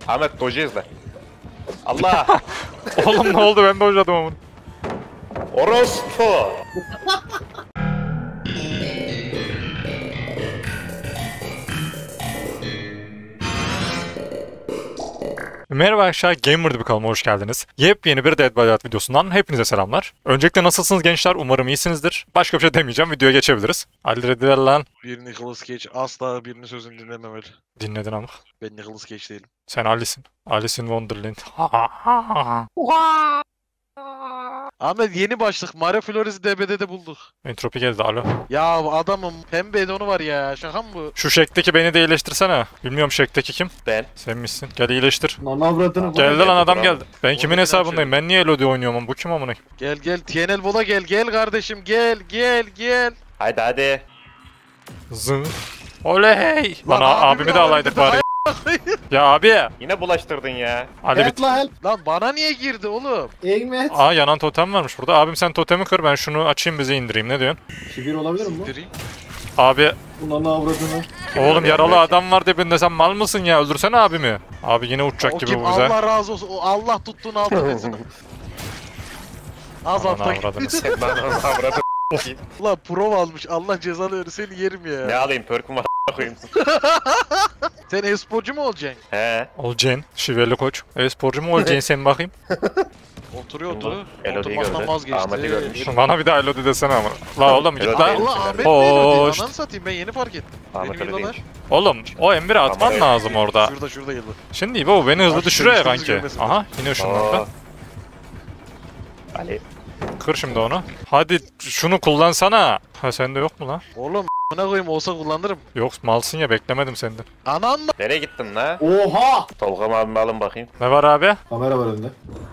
Ahmet doji izle. Allah! Oğlum ne oldu, ben de hocadım onu. Orospu! Merhaba arkadaşlar, Gamer'da bir kanalıma hoş geldiniz. Yepyeni bir Dead by Daylight videosundan hepinize selamlar. Öncelikle nasılsınız gençler? Umarım iyisinizdir. Başka bir şey demeyeceğim, videoya geçebiliriz. Ali Rediler lan. Bir Nicolas Cage asla birinin sözünü dinlememeli. Dinledin ama. Ben Nicolas Cage değilim. Sen Alice'in. Alice in Wonderland. Ahmet yeni başlık. Mario Flores'i DBD'de bulduk. Entropi geldi, alo. Ya adamım pembe edonu var ya. Şaka mı bu? Şu şekteki beni de iyileştirsene. Bilmiyorum şekteki kim? Ben. Sen misin? Gel iyileştir. Lan avradını Geldi lan, adam geldi. Ben Onu kimin bir hesabındayım? Ben niye Elodie oynuyorum? Bu kim amına? Gel gel TNL Vola gel kardeşim gel. Haydi hadi. Zın. Oley! Lan Lan abimi de alaydık bari. Ya abi. Yine bulaştırdın ya. Ali Help la help. Lan bana niye girdi oğlum? Egmet. Aa, yanan totem varmış burada. Abim sen totemi kır, ben şunu açayım, bizi indireyim. Ne diyorsun? Şifir olabilir mi Direyim. Abi bu? Ulan avradını. oğlum, yaralı adam var dibinde, sen mal mısın ya? Öldürsene abimi. Abi yine uçacak O gibi kim? bu bize. Allah razı olsun. O Allah tuttuğunu altı etsin. Az Aman altta avradını gitti. s- Ben onu avradım. Ulan pro almış. Allah cezanı verir seni yerim ya. Ne alayım, perk'üm var koyayım. Sen e-sporcu mu olacaksın? He. Olacaksın. Şiveli koç. E-sporcu mu olacaksın sen bakayım? Oturuyordu. Elodie'yi Oturmaktan gördü. vazgeçti. Ahmet'i görmüş. Bana bir daha Elodie desene ama. La oğlum git Elodie. la. Allah Ahmet Hoş. Bey ananı satayım ben yeni fark ettim. Ahmet Benim öyle villalar. değilmiş. Oğlum o M1'i atman Tamam, lazım orada. Şurada yılı. Şimdi İbo beni hızlı Bak, düşürüyor ya görüşümüzü kanki. görmesin. Aha yine ışınlandı. Aa. Ali. Kır şimdi onu. Hadi şunu kullansana. Ha, sende yok mu lan? Oğlum buna koyayım olsa kullanırım. Yok, malsın ya, beklemedim senden. Anan mı? Nereye gittin la? Oha. Tolga abimi alın bakayım. Ne var abi? Kamera var önünde.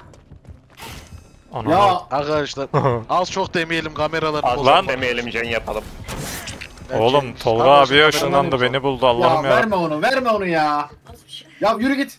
Ana. Ya Arkadaşlar az çok demeyelim kameralarını Az Lan. demeyelim, can yapalım. Bence- Oğlum Tolga Kardeşim, abiye kameralarını ışınlandı, bozalım. beni buldu, ya Allah'ım ya. verme onu ya. Ya yürü git.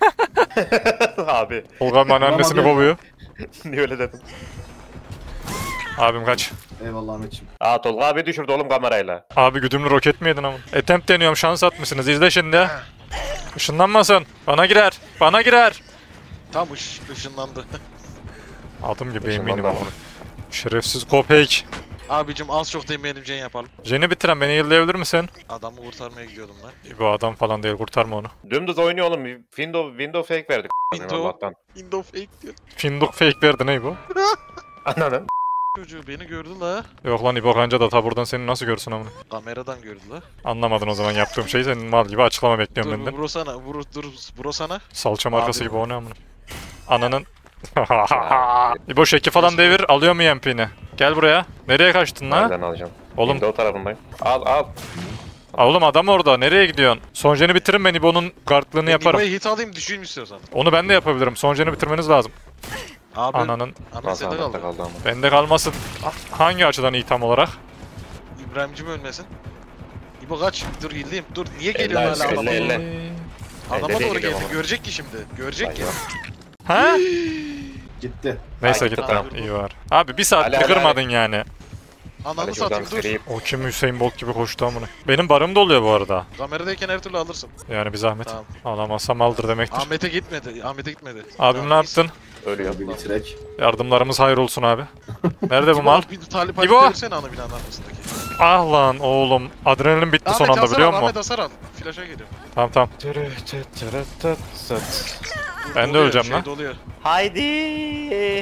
Abi. Tolga bana annesini Tamam, kovuyor. Niye öyle dedim? Abim kaç. Eyvallah Ahmetciğim. Aa, Tolga abi düşürdü oğlum kamerayla. Abi güdümlü roket mi yedin ama? Attempt deniyorum, şans atmışsınız, izle şimdi. Işınlanmasın. Bana girer. Bana girer. Tam ışınlandı. Adım gibi Işınlandı eminim ama. ama. Şerefsiz köpek. Abicim az çok demeyelim can yapalım. Jen'i bitiren beni yıllayabilir misin? Adamı kurtarmaya gidiyordum ben. Bu adam falan değil, kurtarma onu. Dümdüz oynuyor oğlum. Window fake verdik. Window. Allah'tan. Window fake diyor. Finduk fake verdi, ne bu? Anladın? Çocuğu beni gördü la. Yok lan, İbo kanca da ta buradan seni nasıl görsün amına. Kameradan gördü la. Anlamadın o zaman yaptığım şeyi, senin mal gibi açıklama bekliyorum Dur benden. vur sana vur sana. Salça markası Abi. gibi o ne amına. Ananın. İbo şeki falan devir, alıyor mu YMP'ni? Gel buraya. Nereye kaçtın lan? Nereden alacağım? Oğlum, Window tarafındayım. Al. oğlum adam orada, nereye gidiyorsun? Son jeni bitirin, ben İbo'nun guardlığını yaparım. Nibo'ya hit alayım düşeyim istiyorsan. Onu ben de yapabilirim, son jeni bitirmeniz lazım. Abi. Ananın. Ana sende Ahmet'te kaldı. kaldı ama. Bende kalmasın. Hangi açıdan iyi tam olarak? İbrahim'cim ölmesin. İbo kaç. Dur hilliyim. Dur niye Elle, geliyorsun hala elle, adama? elle. Adama Elle doğru değil geldi. ama. Görecek ki şimdi. Görecek ki. Ha? Gitti. Neyse Ay, gitti, tamam. iyi var. Abi bir saat Ali, Ali, kırmadın yani. Ananı Hadi şuradan satayım dur. süreyim. O kim, Hüseyin Bolt gibi koştu amına. Benim barım da oluyor bu arada. Kameradayken her türlü alırsın. Yani bir zahmet. Tamam. Alamazsam aldır demektir. Ahmet'e gitmedi. Ahmet'e gitmedi. Abim Tamam, ne neyse. yaptın? Ölüyor. Bir bitirek. Yardımlarımız hayır olsun abi. Nerede bu İbo, mal? Bir talip İbo! halinde versene ana binanın arkasındaki. Ah lan oğlum. Adrenalin bitti son anda, hasar biliyor al, Ahmet musun? hasar al. Flaşa geliyor. Tamam tamam. Ben de Doluyor, öleceğim şey lan. Doluyor. Haydi.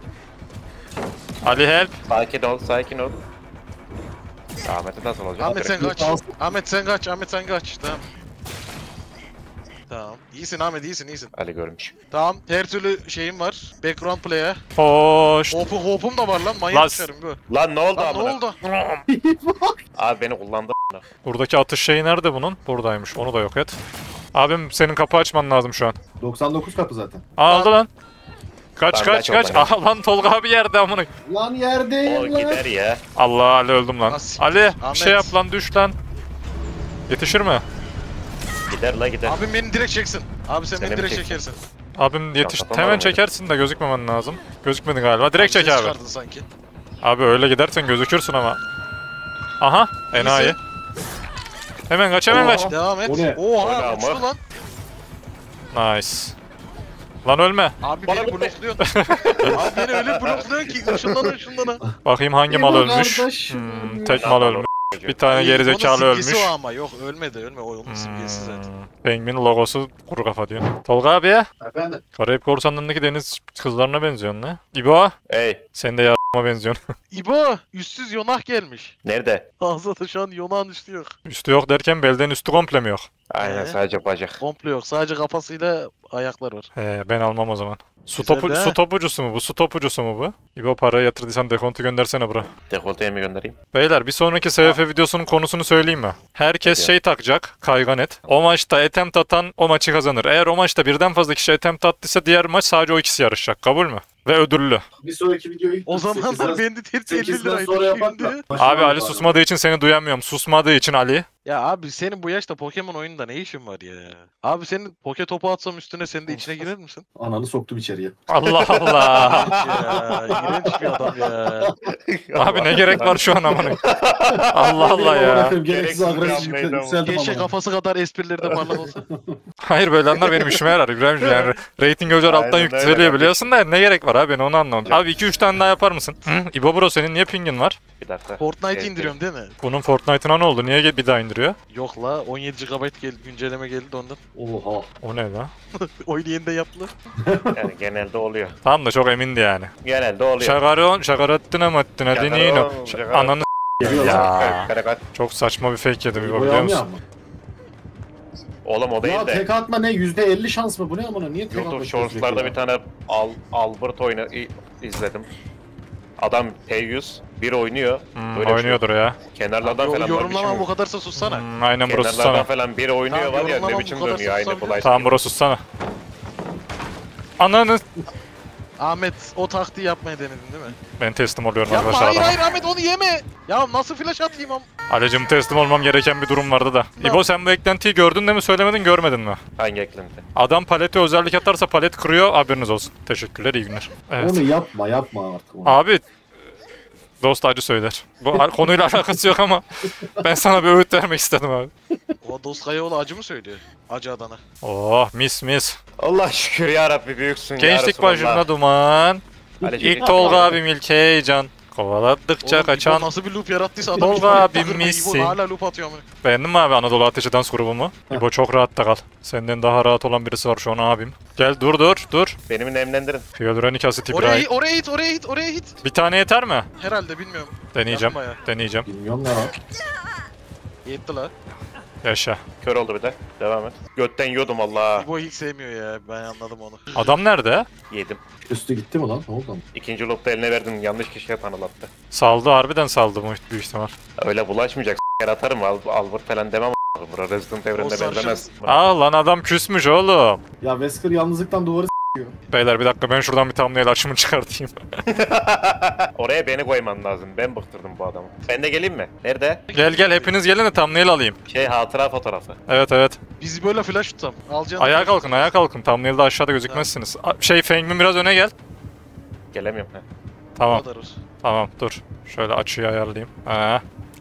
Ali help. Sakin ol. Ahmet'e nasıl olacak? Ahmet sen kaç. Kalsın. Ahmet sen kaç. Ahmet sen kaç. Tamam. Tamam. İyisin Ahmet iyisin. Ali görmüş. Tamam. Her türlü şeyim var. Background play'e. Hoş. Hop'um da var lan. Lan- Manyak düşerim bu. Lan ne oldu Lan ne amına? oldu? Abi beni kullandı. Buradaki atış şeyi nerede bunun? Buradaymış. Onu da yok et. Abim senin kapı açman lazım şu an. 99 kapı zaten. Aldı lan. Kaç Lan kaç kaç kaç. oldu Ah lan, Tolga abi yerde amına. Lan O yerdeyim lan. gider ya. Allah, Ali öldüm lan. Ah, siktir. Ali bir Ahmet. şey yap lan, düş lan. Yetişir mi? Gider la gider. Abim beni direkt çeksin. Abi sen Seni beni mi direkt çeksin? çekersin. Abim yetiş. kafam Hemen var mıydı? çekersin de gözükmemen lazım. Gözükmedin galiba. Direkt çek ses abi. çıkardın sanki. Abi öyle gidersen gözükürsün ama. Aha, enayi. İyisin. Hemen kaç, hemen Oha. kaç. Devam et. O ne? Oha Oyna uçtu ama. lan. Nice. Lan ölme. Abi Bana beni bir- blokluyorsun. Abi beni öyle blokluyorsun ki ışınlana. Bakayım hangi mal ölmüş. Tek mal ölmüş. Bir tane gerizekalı Onun simgesi ölmüş. o ama yok ölmedi. O onun simgesi zaten. Penguin logosu kuru kafa diyor. Tolga abi ya. Efendim. Karayip Korsanları'ndaki deniz kızlarına benziyorsun ne? İbo. Ey. Sen de yardıma benziyorsun. İbo üstsüz yonak gelmiş. Nerede? Ağzında şu an yonağın üstü yok. Üstü yok derken belden üstü komple mi yok? Aynen sadece bacak. Komple yok. Sadece kafasıyla ayaklar var. Ben almam o zaman. Su, Güzel topu, de. su topucusu mu bu? Su topucusu mu bu? İbo parayı yatırdıysan dekontu göndersene bro. Dekolteye mi göndereyim? Beyler bir sonraki SVF videosunun konusunu söyleyeyim mi? Herkes Hadi. şey takacak, kaygan et. O maçta attempt atan o maçı kazanır. Eğer o maçta birden fazla kişi attempt attıysa diğer maç sadece o ikisi yarışacak. Kabul mü? Ve ödüllü. Bir sonraki videoyu O zamanlar bendi tepsi 50 8'den liraydı sonra yapak şimdi. da. Abi Ali susmadığı için seni duyamıyorum. Susmadığı için Ali. Ya abi senin bu yaşta Pokemon oyununda ne işin var ya? Abi senin poke topu atsam üstüne senin de içine girer misin? Ananı soktum içeriye. Allah Allah. Ya iğrenç bir adam ya. Abi ne gerek var şu an amına. Allah Allah ya. Gereksiz Gereksiz agresif bir hamleydi ama. yükseldim Keşke ama. kafası kadar esprileri de parlak olsa. Hayır böyle anlar benim işime yarar İbrahimciğim. Yani rating özel alttan Aynen öyle yükseliyor kardeşim. biliyorsun da ne gerek var abi ben onu anlamadım. Abi 2-3 tane daha yapar mısın? Hı? İbo bro senin niye pingin var? Bir dakika. Fortnite Evet, indiriyorum değil mi? Bunun Fortnite'ına ne oldu? Niye bir daha indiriyor? Yok la 17 GB güncelleme geldi de ondan. Oha. O ne lan? Oyunu yeniden yaptılar. Yani genelde oluyor. Tamam da çok emindi yani. Genelde oluyor. Şakarattina mattina dinino. Şakaron. Ananı Geliyor Ya. lan. Karakat. çok saçma bir fake yedim İbo Bu biliyor yanmıyor musun? ama. Oğlum o Ya değil de. tek atma ne? %50 şans mı? Bu ne amına? Niye tek atma? YouTube Shorts'larda bir tane Albert oyunu izledim. Adam P100 bir oynuyor. Böyle bir şey. Oynuyordur ya. Kenarlardan falan Yorumlama biçim- bu kadarsa sussana. Aynen bro Kenarlardan sussana. falan biri oynuyor Tamam, var ya ne yorumlamam biçim bu kadar dönüyor aynı sussam Flash. Tamam bro sussana. Ananı. Ahmet o taktiği yapmaya denedin değil mi? Ben teslim oluyorum Yapma arkadaşlar hayır adama. hayır Ahmet onu yeme. Ya nasıl flash atayım am? Alecim teslim olmam gereken bir durum vardı da. Ne? İbo sen bu eklentiyi gördün de mi söylemedin görmedin mi? Hangi eklenti? Adam palete özellik atarsa palet kırıyor haberiniz olsun. Teşekkürler iyi günler. Evet. Onu yapma artık. Onu. Abi dost acı söyler. Bu konuyla alakası yok ama ben sana bir öğüt vermek istedim abi. O dost Kayaoğlu acı mı söylüyor? Acı Adana. Oh mis mis. Allah şükür ya Rabbi büyüksün ya Gençlik Resulallah. başında duman. Alecim, İlk Tolga abim ilk heyecan. Kovaladıkça Oğlum, kaçan. İbo nasıl bir loop yarattıysa adam Tolga İbo abim İbo misin? hala loop atıyor ama. Beğendin mi abi Anadolu Ateşi dans grubumu? İbo çok rahatta kal. Senden daha rahat olan birisi var şu an abim. Gel dur. Benimle nemlendirin. Hyaluronik asit Oraya İbrahim. oraya hit. Bir tane yeter mi? Herhalde bilmiyorum. Deneyeceğim. Yapma ya. Deneyeceğim. Bilmiyorum ne lan. Yetti la. Yaşa. Kör oldu bir de. Devam et. Götten yiyordum Allah. İbo hiç sevmiyor ya. Ben anladım onu. Adam nerede? Yedim. Üstü gitti mi lan? Ne oldu lan? İkinci loop'ta eline verdim. Yanlış kişiye tanılattı. Saldı harbiden saldı büyük ihtimal. Öyle bulaşmayacak. S**ker atarım. Albert falan demem. Bura Resident Evren'de sarışın- benzemez. Aa lan adam küsmüş oğlum. Ya Wesker yalnızlıktan duvarı Beyler bir dakika ben şuradan bir thumbnail açımı çıkartayım. Oraya beni koyman lazım. Ben bıktırdım bu adamı. Ben de geleyim mi? Nerede? Gel hepiniz gelin de thumbnail alayım. Hatıra fotoğrafı. Evet. Biz böyle flash tutsam. Alacağını Ayağa kalkın. Thumbnail'de aşağıda gözükmezsiniz. Fengmin biraz öne gel. Gelemiyorum. He. Tamam. Kadarız. Tamam dur. Şöyle açıyı ayarlayayım. Ha.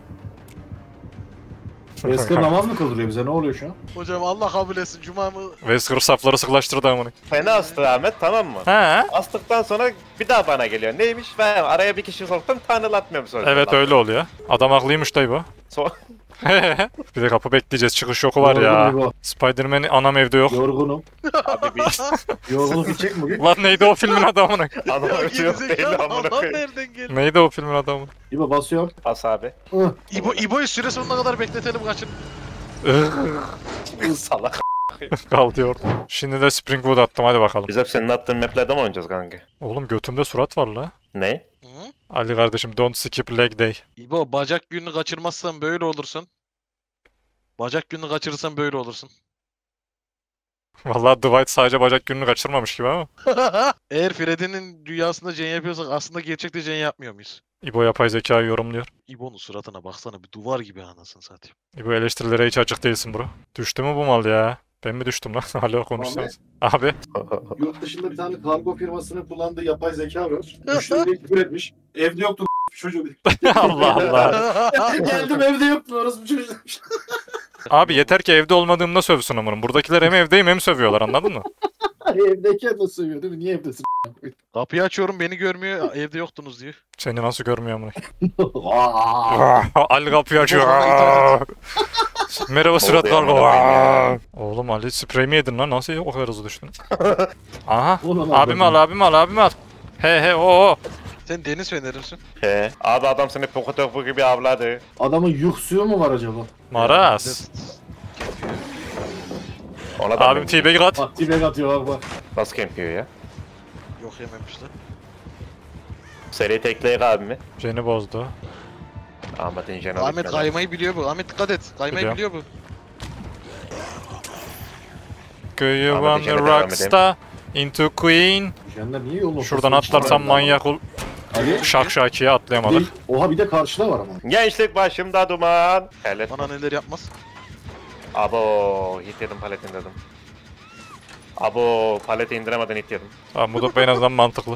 Wesker namaz mı kıldırıyor bize? Ne oluyor şu an? Hocam Allah kabul etsin. Cuma'mı Wesker safları sıklaştırdı amına. Fena astı Ahmet, tamam mı? Ha? Astıktan sonra bir daha bana geliyor. Neymiş? Ben araya bir kişi soktum, tanılatmıyorum sonra. Evet öyle oluyor. Adam haklıymış dayı bu. Bir de kapı bekleyeceğiz. Çıkış yoku var ya. Yorgunum İbo. Spider-Man anam evde yok. Yorgunum. Abi bir Yorgunluk gidecek mi bugün? Lan neydi o filmin adamı? anam Ya ötü yok değil gerizekalı amına Allah koyayım. nereden geldi? Neydi o filmin adamı? İbo basıyorum. As abi. İbo'yu süre sonuna kadar bekletelim kaçın. Salak. Kal diyor. Şimdi de Springwood attım hadi bakalım. Biz hep senin attığın maplerden mi oynayacağız kanka? Oğlum götümde surat var la. Ne? Hı? Ali kardeşim don't skip leg day. İbo bacak gününü kaçırmazsan böyle olursun. Bacak gününü kaçırırsan böyle olursun. Vallahi Dwight sadece bacak gününü kaçırmamış gibi ama. Eğer Freddy'nin dünyasında Jen yapıyorsak aslında gerçekte Jen yapmıyor muyuz? İbo yapay zekayı yorumluyor. İbo'nun suratına baksana bir duvar gibi anasını satayım. İbo eleştirilere hiç açık değilsin bro. Düştü mü bu mal ya? Ben mi düştüm lan? Alo konuşsanız. Abi. Yurt dışında bir tane kargo firmasının kullandığı yapay zeka var. Müşteriye küfür etmiş. Evde yoktu çocuğu. Allah Allah. Geldim evde yoktu orası bu çocuk. Abi yeter ki evde olmadığımda sövsün amınım. Buradakiler hem evdeyim hem sövüyorlar, anladın mı? Evdeyken de seviyor değil mi? Niye evdesin? Kapıyı açıyorum beni görmüyor evde yoktunuz diyor. Seni nasıl görmüyor amına? Vaa! Ali kapıyı açıyor. Merhaba Sırat Oldu ya, Kargo. amına koyayım Oğlum Ali sprey mi yedin lan? Nasıl o kadar hızlı düştün? Aha. Ulan Abimi al, abimi al, abimi al. He o. Sen Deniz Fener'imsin. He. Abi adam seni poku topu gibi avladı. Adamın yuh suyu mu var acaba? Maras. Ona da Abim T-Bag at. Bak tibek atıyor bak bak. Nasıl kempiyor ya? Yok yememişler. Seri tekleyek abimi. Jeni bozdu. Ahmet'in canı. Ahmet kaymayı biliyor bu. Ahmet dikkat et. Kaymayı Biliyorum. biliyor bu. Do you Ahmet'in want a jene devam rockstar into queen? Janlar niye yolun Şuradan ortasına atlarsam çıkıyor? manyak ol. Ali. Şakşakiye atlayamadık. Oha bir de karşıda var ama. Gençlik başımda duman. Hele. Bana neler yapmaz. Abo hit yedim paletin dedim. Abo paleti indiremeden hit yedim. Tamam, bu da en azından mantıklı.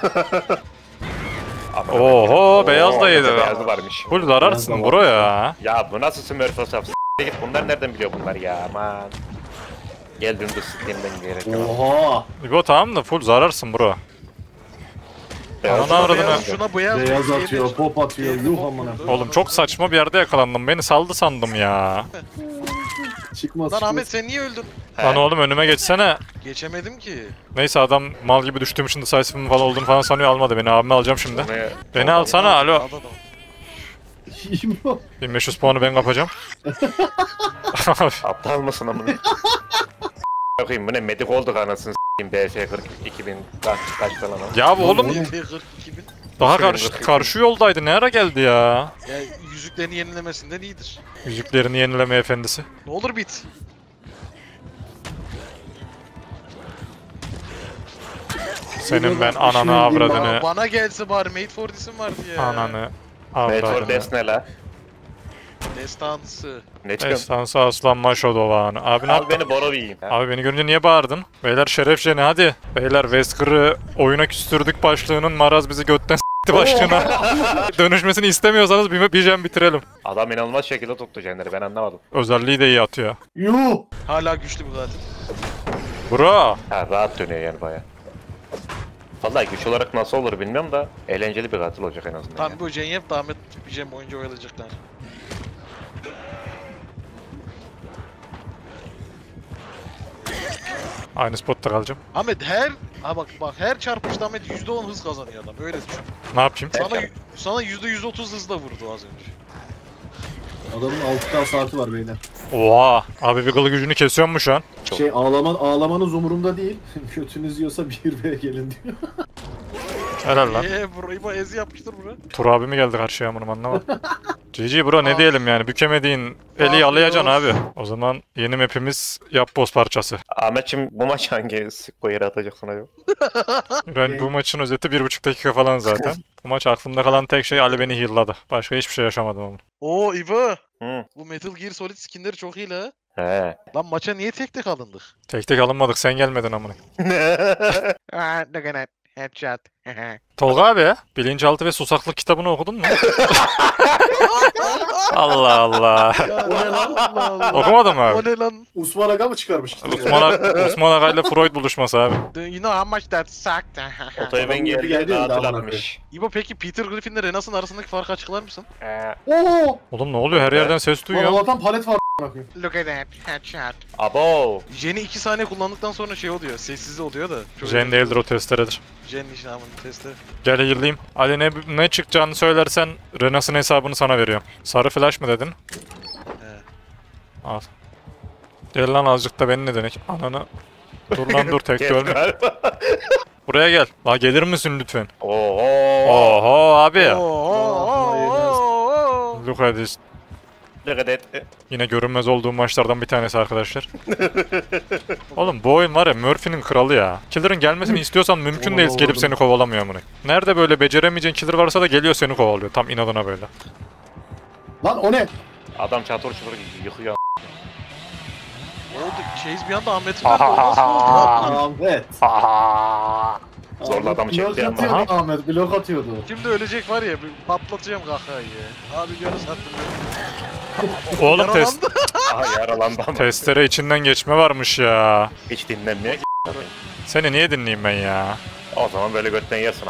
Abo, Oho, beyaz da yedi. Beyazı varmış. Full zararsın bro ya. Ya bu nasıl Smurf olsa git bunlar nereden biliyor bunlar ya aman. Gel dümdüz siktiğimden gerek yok. Oha! İbo tamam da full zararsın bro. Ananı avradını. Beyaz, şuna beyaz. Beyaz atıyor, pop atıyor, yuh amına. Oğlum çok saçma bir yerde yakalandım. Beni saldı sandım ya. Çıkmaz Lan çıkmaz. Ahmet sen niye öldün? Lan oğlum önüme geçsene. Geçemedim ki. Neyse adam mal gibi düştüğüm için decisive'ım falan olduğunu falan sanıyor, almadı beni. Abimi alacağım şimdi. Beni alsana, alo. Aldı da. Kim o? 1500 puanı ben kapacağım. Aptal mısın amına? Bakayım bu ne medik olduk anasını s**eyim BF 40 2000 kaç falan ama. Ya bu oğlum YT 42 bin. daha karşı yoldaydı. Ne ara geldi ya? Ya yüzüklerini yenilemesinden iyidir. Yüzüklerini yenileme efendisi. Ne olur bit. Senin ben ananı avradını. Bana gelse bari Made for This'im vardı ya. Ananı Meteor avradını. Desne la. Destansı. Ne çıkıyor? Estansı aslan maşodoğanı. Abi ne Al yaptın? beni boru yiyeyim. Abi beni görünce niye bağırdın? Beyler şeref jeni hadi. Beyler Wesker'ı oyuna küstürdük başlığının, Maraz bizi götten s**ti başlığına. Dönüşmesini istemiyorsanız bir jam bitirelim. Adam inanılmaz şekilde tuttu jenleri ben anlamadım. Özelliği de iyi atıyor. Yuh! Hala güçlü bir katil. Bro. Ha rahat dönüyor yani baya. Vallahi güç olarak nasıl olur bilmiyorum da eğlenceli bir katil olacak en azından. Tam ya. bu Jen yap da Ahmet bir Jen boyunca oyalayacaklar. Aynı spotta kalacağım. Ahmet her bak her çarpışta Ahmet %10 hız kazanıyor adam öyle düşün. Ne yapayım? Sana %130 hızla vurdu az önce. Adamın 6K saati var beyler. Oha. Abi bir kılı gücünü kesiyor mu şu an? Şey ağlamanız umurumda değil. Kötünüz yiyorsa 1v gelin diyor. Helal lan. Burayı bu ezi yapmıştır bura. Tur abi mi geldi karşıya bunu anlamadım. GG bro ne diyelim yani, bükemediğin eli yalayacaksın abi. O zaman yeni map'imiz yap boss parçası. Ahmetciğim bu maç hangi sikko yere atacak sana yok? Ben bu maçın özeti 1,5 dakika falan zaten. Bu maç aklımda kalan tek şey Ali beni heal'ladı. Başka hiçbir şey yaşamadım ama. Oo İbo. Hı. Bu Metal Gear Solid skinleri çok iyi la. He. Lan maça niye tek tek alındık? Tek tek alınmadık, sen gelmedin amına. Look at that. Headshot. Tolga abi ya, bilinçaltı ve susaklık kitabını okudun mu? Allah Allah. O ne lan? Allah Allah. Okumadın mı O abi? ne lan? Osman Aga mı çıkarmış? Osman Aga ile Freud buluşması abi. Do you know how much that sucked? Otoya ben Adam geldi geldi ya, katil daha atmış. İbo peki Peter Griffin ile Renas'ın arasındaki farkı açıklar mısın? Oo! Oğlum ne oluyor, her yerden ses Lan duyuyorum. Allah'tan palet var a**ına koyayım. Look at that. Headshot. Abo. Jen'i 2 saniye kullandıktan sonra şey oluyor. Sessiz oluyor da. Çok Jen değildir, o testeredir. Jen'in işin amını testi. Gel heal'layım. Ali ne çıkacağını söylersen Renas'ın hesabını sana veriyorum. Sarı flash mı dedin? He. Al. Gel lan azıcık da beni ne denek? Ananı. Dur lan dur, tek de ölme. Galiba. Buraya gel. La gelir misin lütfen? Oho. Oho abi. Oo. Look at this. Look at that. Yine görünmez olduğum maçlardan bir tanesi arkadaşlar. Oğlum bu oyun var ya, Murphy'nin kralı ya. Killer'ın gelmesini istiyorsan mümkün değil, gelip seni kovalamıyor amına. Nerede böyle beceremeyeceğin killer varsa da geliyor seni kovalıyor. Tam inadına böyle. Lan o ne? Adam çatır çutur yıkıyor. Oldu. Chase bir anda Ahmet'in önünde nasıl oldu? Ahmet. Zorla adamı çekti Blok ama. atıyordu Ahmet, blok atıyordu. Şimdi ölecek var ya, bir patlatacağım kahkahayı ya. Abi görü sattım. Oğlum Yaralandı. Aha yaralandı ama. testere içinden geçme varmış ya. Hiç dinlenmiyor ki. Seni niye dinleyeyim ben ya? O zaman böyle götten yersin.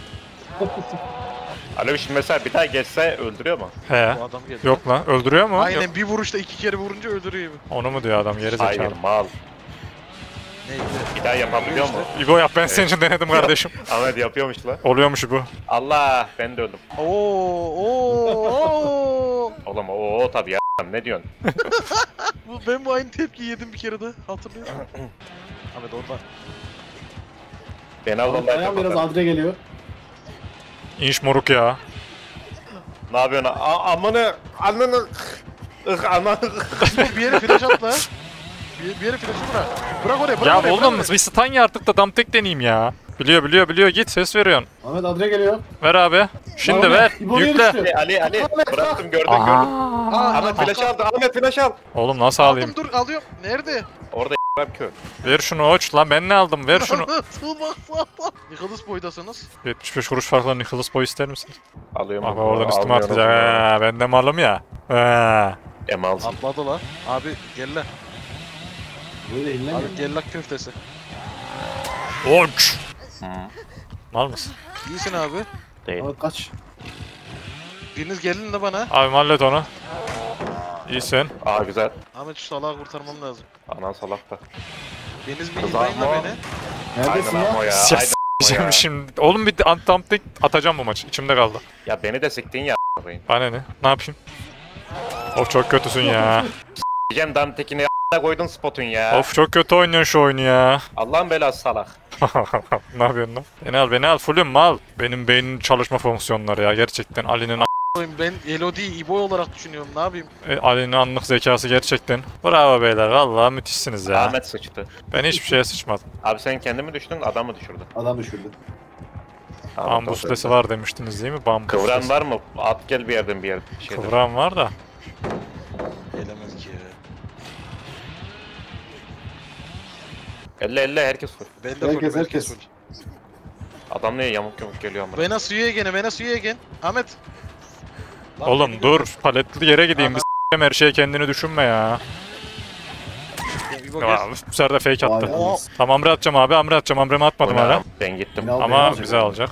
Alo şimdi mesela bir daha geçse öldürüyor mu? He. Bu adam geldi. Yok lan öldürüyor mu? Aynen bir vuruşta 2 kere vurunca öldürüyor. Onu mu diyor adam geri Hayır zekalı. mal. Neydi? Bir daha yapabiliyor mu? İbo yap ben senin için denedim kardeşim. Ahmet yapıyormuş lan. Oluyormuş bu. Allah ben de öldüm. Oo. Oğlum o tabii ya. Ne diyorsun? Ben bu aynı tepkiyi yedim bir kere de. Hatırlıyorum. Ahmet orada. Beni al vallahi Ayağım biraz kapatar. adre geliyor. İnş moruk ya. Ne yapıyorsun? Amını ananı ananı. Bir yere flash at la. Bir yere flash'ı bırak. Bırak oraya bırak Ya oraya. oğlum bir stun ya artık da dam tek deneyeyim ya. Biliyor git ses veriyorsun. Ahmet adre geliyor. Ver abi. Şimdi Ahmet, ver. İbo'ya Yükle. düştü. Ali bıraktım gördün. Aha. Ahmet flash aldı. Ahmet flash al. Oğlum nasıl alayım? Aldım dur alıyorum. Nerede? Orada kör. Ver şunu uç lan ben ne aldım ver şunu. Nicholas boydasınız. 75 kuruş farkla Nicholas Boy ister misin? Alıyorum. Bak oradan üstüme Almıyorum. atacak. Ha, ben de malım ya. Ha. Emalsın. Atladı la. Abi gel la. Böyle eline Abi mi? gel la köftesi. Uç. Mal mısın? İyisin abi. Değil. Ahmet kaç. Biriniz gelin de bana. Abi hallet onu. İyisin. Aa güzel. Ahmet şu salağı kurtarmam lazım. Anan salak da. Biriniz bir Kızartma. izleyin la beni. Neredesin Aynen ama ya? ya. Siyah Aynen s**eceğim ya. şimdi. Oğlum bir anti atacağım bu maç. İçimde kaldı. Ya beni de siktin ya. Bana ne? Ne yapayım? Of çok kötüsün ya. Diyeceğim Dantekin'i koydun spotun ya. Of çok kötü oynuyorsun şu oyunu ya. Allah'ın belası salak. Ne yapıyorsun lan? Beni al fullüm mal. Benim beynin çalışma fonksiyonları ya gerçekten. Ali'nin Ben Elodie İbo olarak düşünüyorum ne yapayım? Ali'nin anlık zekası gerçekten. Bravo beyler vallahi müthişsiniz ya. Ahmet sıçtı. Ben hiçbir şeye sıçmadım. Abi sen kendi mi düştün adam mı düşürdü? Adam düşürdü. Bambu sülesi var demiştiniz değil mi? Bambu Kıvran sülesi. var mı? At gel bir yerden bir yer. Şeyden. Kıvran var da. Gelemez ki ya. Elle herkes vur. Ben de Herkes, full, herkes. full. Adam niye yamuk yamuk geliyor ama. Bana suya egen, bana suya egen. Ahmet. Lan Oğlum beni dur gönder. paletli yere gideyim. Bir s**eyim, her şeye kendini düşünme ya. Ya, İbo Ya, gel. bu sefer de fake Vay attı. yalnız. Tamam Amre atacağım abi Amre atacağım. Amre'mi atmadım Bu ne? hala. Ben gittim. Beni al, beni Ama alacak. bize alacak.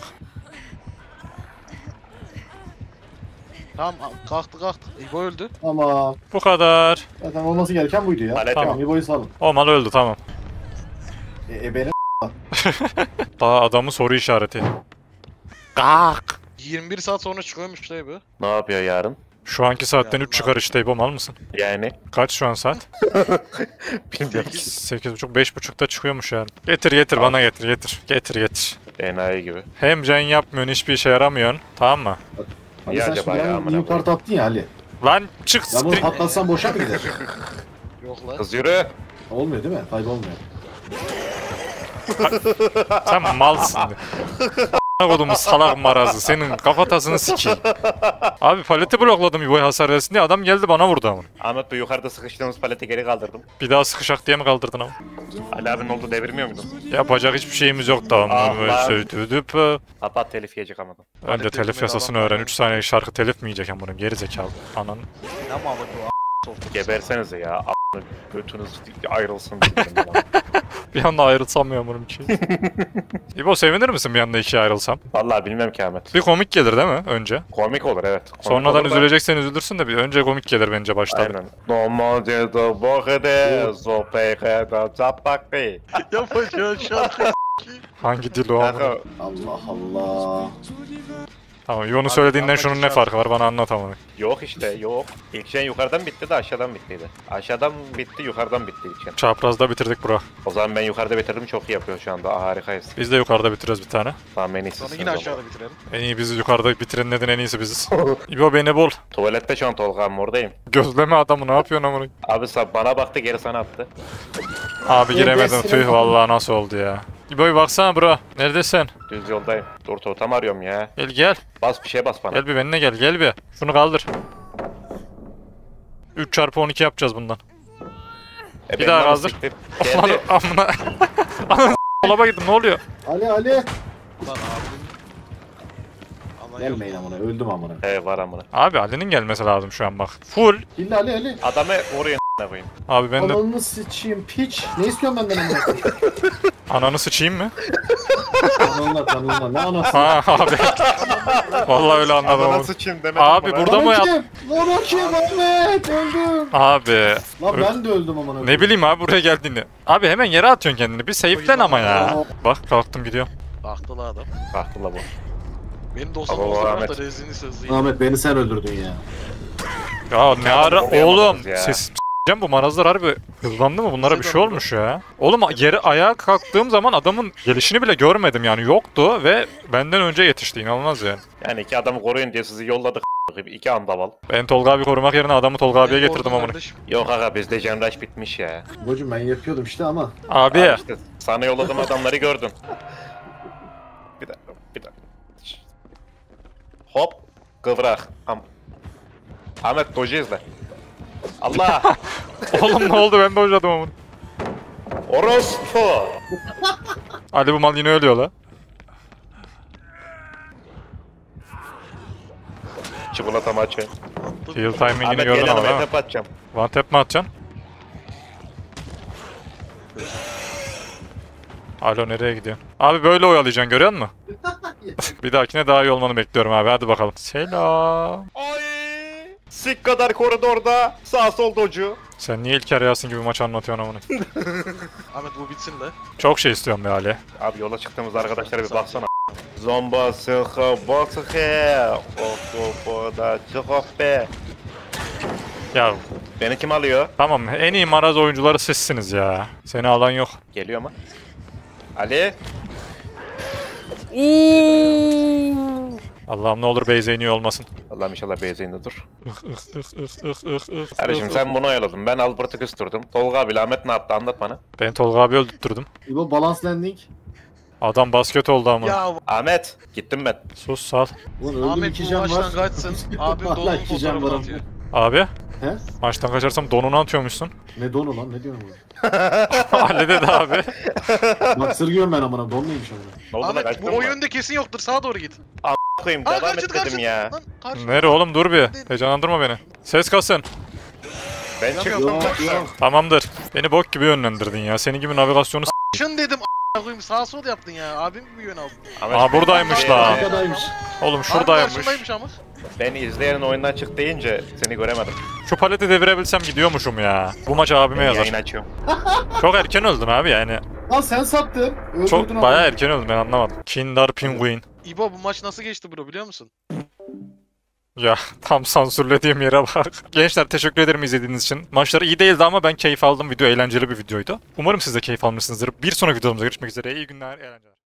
Tamam kalktı. İbo öldü. Ama Bu kadar. zaten olması gereken buydu ya. Palet Tamam yok. İbo'yu salın. O mal öldü tamam. Benim Daha adamın soru işareti. Kalk. 21 saat sonra çıkıyormuş da bu. Ne yapıyor yarın? Şu anki saatten Ya 3 çıkar işte İbo mal mısın? Yani Kaç şu an saat? bilmiyorum. 8.30 5.30'da çıkıyormuş yani. Getir bana getir. Enayi gibi. Hem can yapmıyorsun hiçbir işe yaramıyorsun. Tamam mı? Ali Niye sen acaba şimdi ya, yani amına new koyayım? kart attın ya Ali. Lan çık Ya bunu stri- patlatsan boşa mı gider? Yok lan. Kız yürü. Olmuyor değil mi? Kaybolmuyor. Sen malsın. Kodumun salak marazı. Senin kafatasını sikeyim. Abi paleti blokladım İbo'ya hasar versin diye adam geldi bana vurdu ama. Ahmet bu yukarıda sıkıştığımız paleti geri kaldırdım. Bir daha sıkışak diye mi kaldırdın ama? Ali abinin oldu devirmiyor muydun? Yapacak hiçbir şeyimiz yok da. Ah lan. Önce Kapat telif yiyecek ama. telif yasasını öğren. 3 saniye şarkı telif mi yiyecek ama geri zekalı. Anan. Ne malı bu a**. Gebersenize ya. A**ını götünüz ayrılsın. birbirinden. Bir anda ayrılsam ya bunun ki. İbo sevinir misin bir anda ikiye ayrılsam? Vallahi bilmem ki Ahmet. Bir komik gelir değil mi önce? Komik olur evet. Komik Sonradan olur da- üzüleceksen üzülürsün de bir önce komik gelir bence başta. Aynen. Normalde de bakıda zopeyda zapakti. Yapacağın şarkı. Hangi dil o? Kanka Allah Allah. Tamam İbo'nun söylediğinden Abi, şunun ne şarkı- farkı var bana anlat ama. yok işte yok. İlk şey yukarıdan bitti de aşağıdan bittiydi. Aşağıdan bitti yukarıdan bitti ilk şey. Çaprazda bitirdik bura. O zaman ben yukarıda bitirdim çok iyi yapıyor şu anda. Harikayız. Biz de yukarıda bitiriyoruz bir tane. Tamam en iyisi. Sonra siz yine o aşağıda zaman. bitirelim. En iyi bizi yukarıda bitiren neden en iyisi biziz. İbo beni bul. Tuvalette şu an Tolga'm oradayım. Gözleme adamı ne yapıyorsun amına? Abi bana baktı geri sana attı. Abi giremedim Neredesin? tüh vallahi nasıl oldu ya. İbo'ya baksana bro. Neredesin? Düz yoldayım. Dur totem arıyorum ya. Gel. Bas bir şey bas bana. Gel bir benimle gel bir. Şunu kaldır. 3 çarpı 12 yapacağız bundan. bir benim daha anam kaldır. siktir. Amına Geldi. amına. Ananı dolaba gittim ne oluyor? Ali Ali. Lan abi. falan yok. Gelmeyin amına öldüm amına. Var amına. Abi Ali'nin gelmesi lazım şu an bak. Full. İlla Ali. Adamı oraya ne koyayım. Abi ben de Ananı sıçayım piç. Ne istiyorsun benden amına? ananı sıçayım mı? Tanınma ne anası? Ha abi. Vallahi öyle anladım. Adana onu. sıçayım demedim Abi bana. burada mı yap? Lan o kim Ahmet? Öldüm. Abi. Lan ben de öldüm amına. Ne bileyim abi buraya geldiğini. Abi hemen yere atıyorsun kendini. Bir safe'len ama ya. Bak kalktım gidiyorum. Aklı la adam. Baktı la bu. Benim de olsa Baba, olsa Ahmet. da rezini sözleyeyim. Ahmet beni sen öldürdün ya. Ya ne ara koruyamadınız oğlum. ya. Ses s**eceğim bu marazlar harbi hızlandı mı? Bunlara bir şey olmuş ya. Oğlum yere ayağa kalktığım zaman adamın gelişini bile görmedim yani yoktu ve benden önce yetişti inanılmaz yani. Yani iki adamı koruyun diye sizi yolladık gibi. 2 andaval. Ben Tolga abi korumak yerine adamı Tolga abiye getirdim amına. Yok aga bizde Cemraş bitmiş ya. Bocum ben yapıyordum işte ama. Abi Abi işte sana yolladığım adamları gördün. Bir dakika. Hop. Kıvrak. Ahmet doji izle. Allah. oğlum ne oldu ben de hocadım amına. Orospu. Ali bu mal yine ölüyor la. Çikolatamı açayım. Heal timing'ini Ahmet gördün gel ama yanıma değil mi? etep atacağım. One tap mi atacaksın? Alo nereye gidiyorsun? Abi böyle oyalayacaksın görüyor musun? Bir dahakine daha iyi olmanı bekliyorum abi hadi bakalım. Selam. Ay. Sik kadar koridorda sağ sol docu. Sen niye İlker Yasin gibi maç anlatıyorsun amına? Ahmet bu bitsin de. Çok şey istiyorum be Ali. Abi yola çıktığımız arkadaşlara bir baksana. Zomba sıkı bokhe. Oku da çıkıp be. Ya Beni kim alıyor? tamam en iyi maraz oyuncuları sizsiniz ya. Seni alan yok. Geliyor mu? Ali. Allah'ım ne olur Beyze iniyor olmasın. Allah'ım inşallah benzinde dur. Kardeşim Kardeşim sen bunu oyaladın. Ben Albert'ı kıstırdım. Tolga abi Ahmet ne yaptı anlat bana. Ben Tolga abi öldürttürdüm. İbo balance landing. Adam basket oldu ama. Ya Ahmet gittim ben. Sus sal. Ulan öldüm Ahmet 2 bu can var. maçtan kaçsın. Abim Hala donun 2 can fotoğrafını varım. atıyor. Abi He? maçtan kaçarsam donunu atıyormuşsun. Ne donu lan ne diyorsun bu? Ali dedi abi. Bak sırgıyorum ben amına don neymiş amına. Ne oldu lan Ahmet kaçtın bu mı? oyunda kesin yoktur sağa doğru git. Koyayım Aa devam karşıt et dedim karşıt. ya. Lan karşıt. Nere oğlum dur bir. Heyecanlandırma beni. Ses kasın. Ben çıktım Yok bak. yok. Tamamdır. Beni bok gibi yönlendirdin ya. Senin gibi navigasyonu Şın dedim a**a koyayım sağa sol yaptın ya. Abim bir yön aldın. Ahmet, Aa, buradaymış ben- la. Arkadaymış. Oğlum Abi şuradaymış. karşındaymış ama. Beni izleyenin oyundan çık deyince seni göremedim. Şu paleti devirebilsem gidiyormuşum ya. Bu maç abime Ben yazar. yayın açıyorum. Çok erken öldün abi yani. Lan sen sattın. Öldürdün Çok adamı. bayağı erken öldüm ben anlamadım. Kindar Penguin. İbo bu maç nasıl geçti bro biliyor musun? Ya tam sansürlediğim yere bak. Gençler teşekkür ederim izlediğiniz için. Maçları iyi değildi ama ben keyif aldım. Video eğlenceli bir videoydu. Umarım siz de keyif almışsınızdır. Bir sonraki videomuzda görüşmek üzere. İyi günler, eğlenceler.